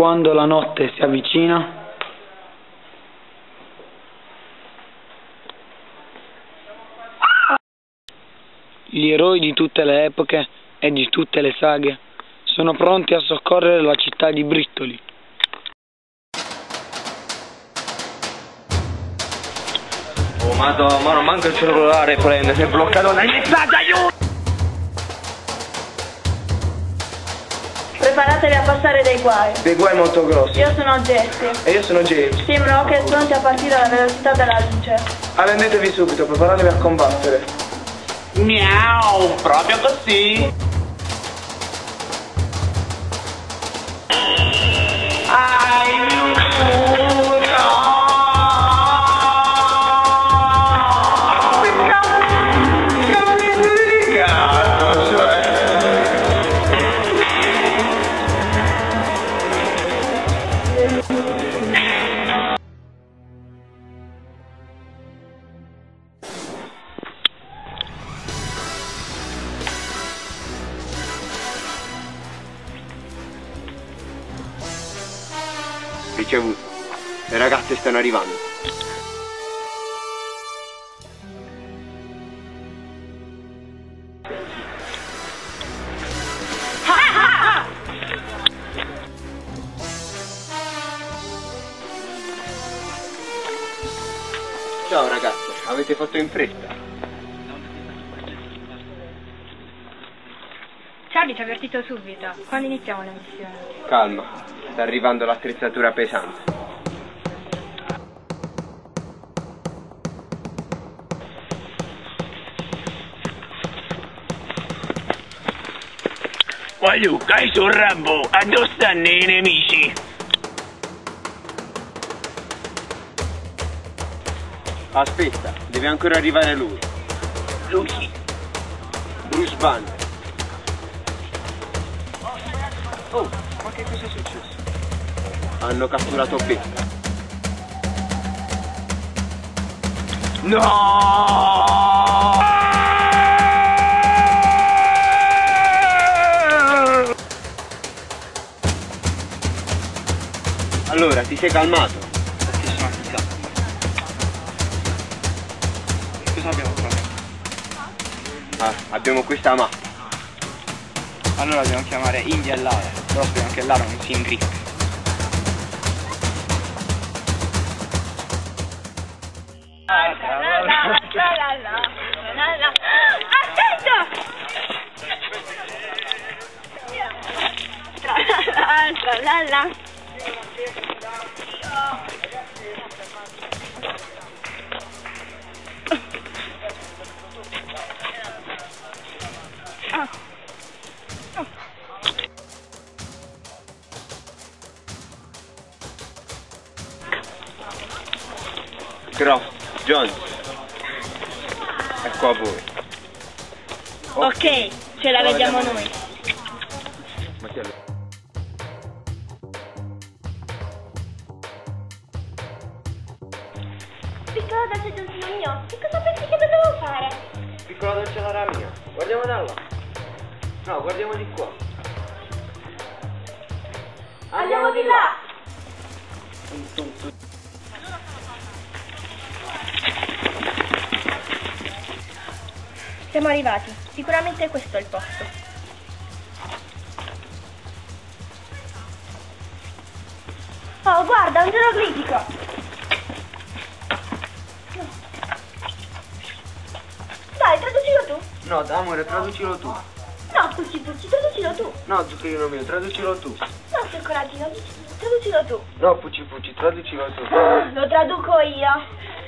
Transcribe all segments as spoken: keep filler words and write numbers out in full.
quando la notte si avvicina, gli eroi di tutte le epoche e di tutte le saghe sono pronti a soccorrere la città di Brittoli. Oh madonna, ma non manca il cellulare, prende, sei bloccato nel messaggio, aiuto! Preparatevi a passare dei guai. Dei guai molto grossi. Io sono Jessie. E io sono James. Team Rocket pronti a partire alla velocità della luce. Arrendetevi subito, preparatevi a combattere. Miau, proprio così. Ricevuto. Le ragazze stanno arrivando. Ciao ragazze, avete fatto in fretta. Charlie ci ha avvertito subito. Quando iniziamo la missione? Calma, sta arrivando l'attrezzatura pesante. Voglio cai sul Rambo, addossano i nemici. Aspetta, deve ancora arrivare lui. Lucy. Bruce Banner. Oh, ma che cosa è successo? Hanno catturato Becca. No! Allora, ti sei calmato? Perché sono avvisato. Cosa abbiamo fatto? Ah, abbiamo questa mappa. Allora dobbiamo chiamare India e Lara, però speriamo che Lara non si ingrippi. Aspetta! Tralala. Croft, Jones. Ecco a voi. Ok, ce la vediamo noi. Ma chi è lui? Piccola dolce dolcino mio, che cosa pensi che dovevo fare? Piccola dolce Lara mia. Guardiamo da là. No, guardiamo di qua. Andiamo di là! Siamo arrivati, sicuramente questo è il posto. Oh, guarda, un geroglifico! Dai, traducilo tu! No, amore, traducilo tu. No, Pucci Pucci, traducilo tu! No, zuccherino mio, traducilo tu. No, cioccolatino, traducilo tu! No, Pucci Pucci, traducilo tu. Lo traduco io!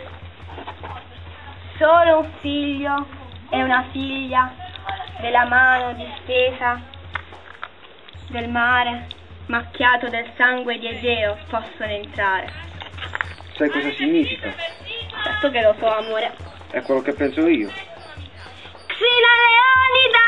Solo un figlio e una figlia della mano distesa del mare, macchiato del sangue di Egeo, possono entrare. Sai cosa significa? Certo che lo so, amore. È quello che penso io. Xina Leonida!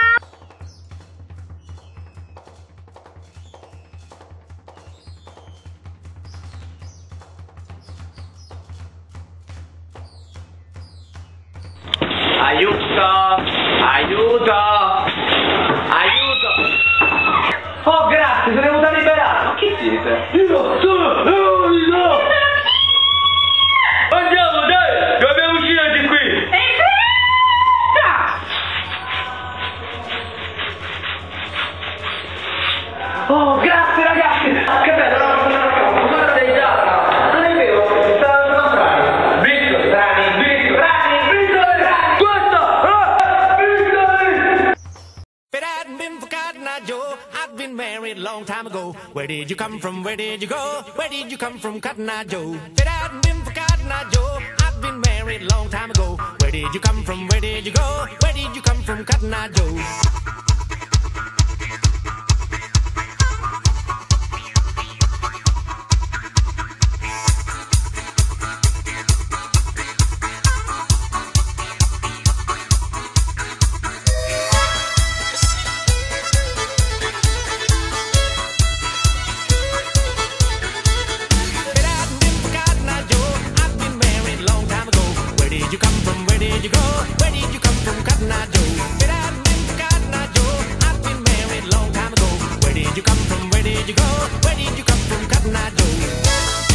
Aiuto! Aiuto! Aiuto! Oh, grazie, sono venuto a liberare! Chi siete? notte. Io sono l'unico! Andiamo, dai! Dobbiamo uscire di qui! Oh, grazie ragazzi! Che bello, no? Cosa sei già? Non è vero? Sono brani. Bristoli, brani, bristoli, brani, bristoli! Questo! Ah! Bristoli! If it hadn't been for Cotton Eye Joe, I'd been married a long time ago. Where did you come from? Where did you go? Where did you come from, Cotton Eye Joe? If it hadn't been for Cotton Eye Joe, I'd been married a long time ago. Where did you come from? Where did you go? Where did you come from, Cotton Eye Joe? Where did you come from? Where did you go? Where did you come from, Cotton Eye Joe? If it hadn't been for Cotton Eye Joe, I'd been married a long time ago. Where did you come from? Where did you go? Where did you come from, Cotton Eye Joe?